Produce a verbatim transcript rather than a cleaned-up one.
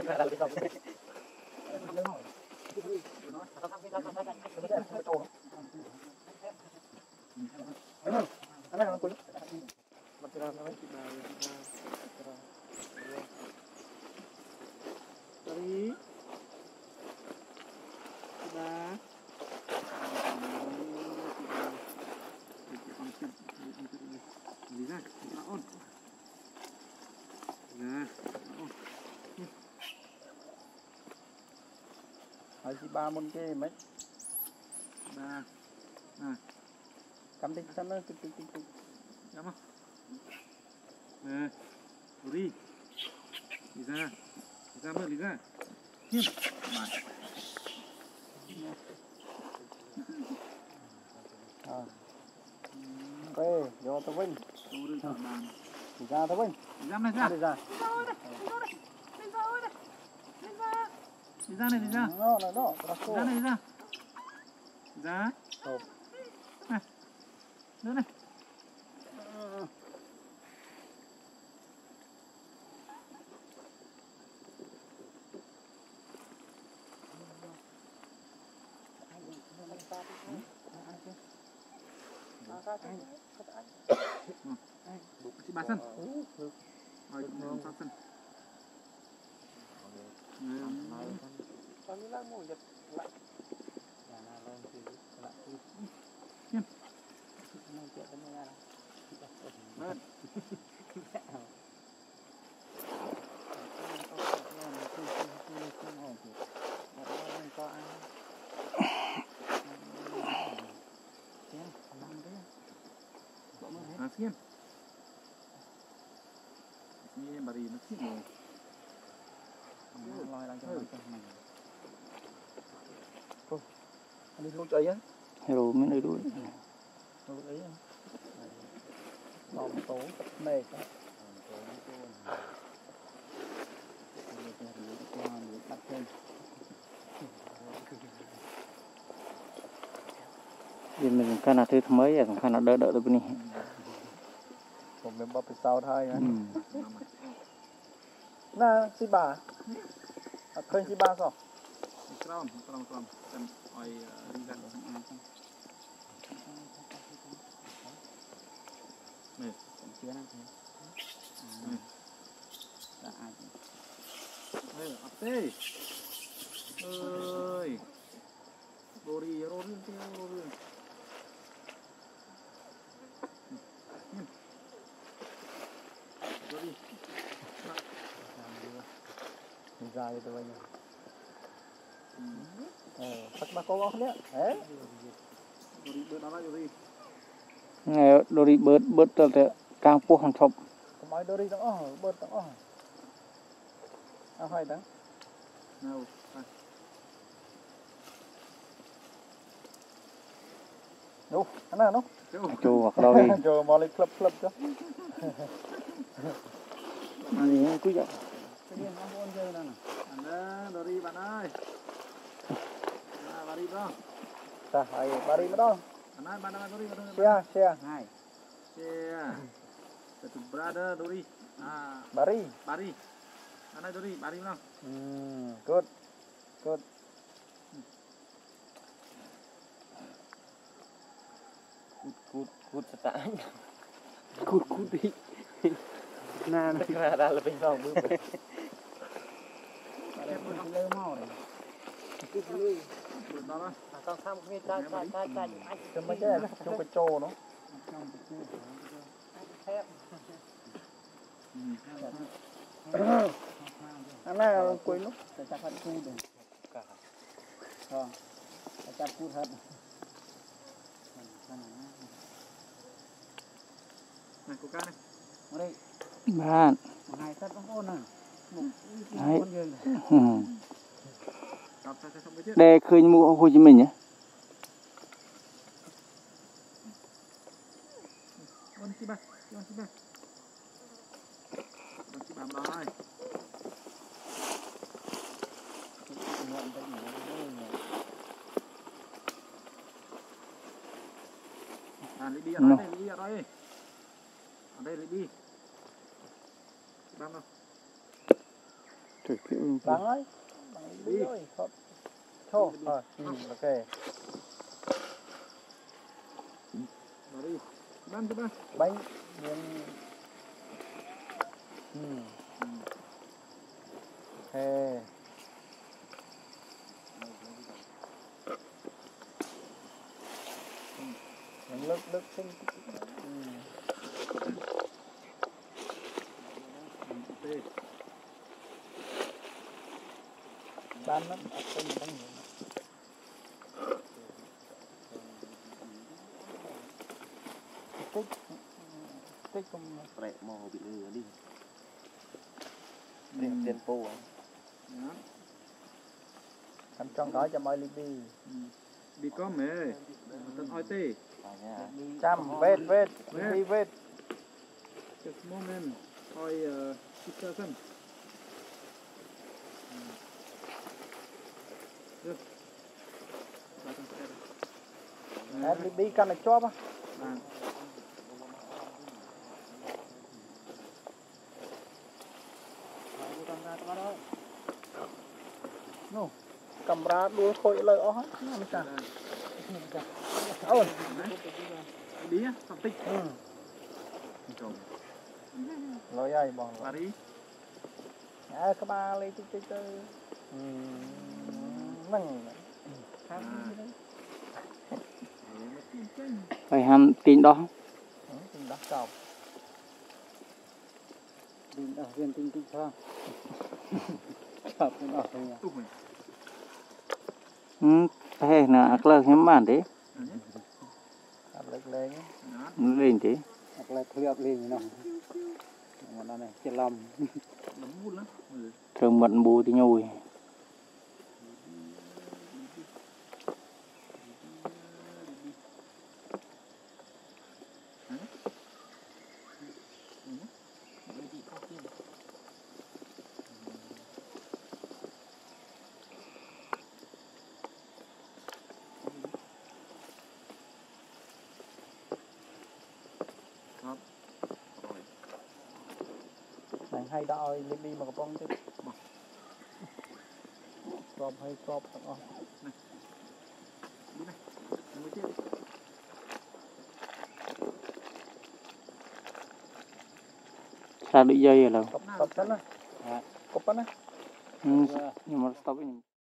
Hai si ba môn kia mấy ba à cắm đi cắm nó tụt tụt tụt tụt cắm không nè đi đi ra đi ra mưa đi ra hiên mà à về vô tao vinh đi ra tao vinh đi ra này ra đi ra đi ra này đi ra nó nó nó đi ra này đi ra ra này nữa này chị bà sân rồi không sao sân à xiên xiên Bary nó xiên rồi lòi đang cho mình thôi đi lúc ấy á hello mấy nơi đuổi lúc ấy lòng tố mê cái bắt thêm vì mình khăn là thứ mới à khăn là đỡ đỡ được cái này ผมเป็นบอไปเซาไทยนะน่าสิบาเคยสิบาสองกล้องกล้องกล้องกันอ้อยริงกันนี่เชื่อนะเฮ้ยอัพเต้เอ้ยโรดีโรดีเที่ยวโรดีra cho tôi nha, bắt ba con không đấy, đấy, nghe đôi đi bớt bớt từ càng phố hàng chục, có mấy đôi đi đó, bớt đó, à hay đó, nào, đâu, anh nào nó, chu hoặc đâu đi, chu mà lấy club club chứ, anh ấy cứ vậy. Anda, Bary bạn ơi. À, Bary đó. Ta, ai Bary đó. Anh ơi, bạn ơi, Bary, Bary. Share, share. Hai. Share. Satu brother Bary. À, Bary. Bary. Anh ơi, Bary, Bary nào. Hmm, good. Good. Cút cút cút start. Cút cút đi. Nah, nah, dah lebih tahu belum. Lơ mau này. Cái lưới. Đó đó. Tao tham cái trái trái trái trái anh. Cái mấy cái này trong cái trô nó. Anh nào quên lúc để chặt hết cu được. Ờ. Chặt cu hết. Này coca này. Ở đây. Bạn. Hai sắt nó ôn à. Đấy. Ừ. Đây khơi mua Hồ Chí Minh nhé. Con chị ba, con chị ba. Con chị ba rồi. À, lấy đi ở đây, lấy đi ở đây. Ở đây lấy đi. Băm đâu. Bắn ấy. Đi rồi. Cho. Rồi. Ừ, ok. Bary, ban cho ba. Bánh miếng. Ừ. Ok. Những lớp lớp sinh. Ừ. Ban lắm, ở trên bánh nhiều. Tích, tích không rẻ mò bị lừa đi tiền tiền po à cầm trong gói cho mọi đi Đi có mẹ tận oi tê trăm vết vết đi vết just moment oi six thousand em đi đi căn này cho ba no camera đuôi khôi lời ó hết nó mới cả ôi đi á tập tích lời ai bằng Bary à các ba lấy tích tích chơi nâng phải ham tin đó tin đó cọc tin ở viên tin tin sao cọc tin ở đây ừ thế là ác lực hiếm bản đấy áp lực lên nó lên thế áp lực liệp lên nó mà nó này chết lòng nấm bút lắm thường mận bù thì nhồi này hay đòi lên đi mà có bông chứ cọp hay cọp này đi này mới tiếp sao đứt dây rồi đâu cọp cọp đó nè cọp đó nè ừ, nhưng mà stop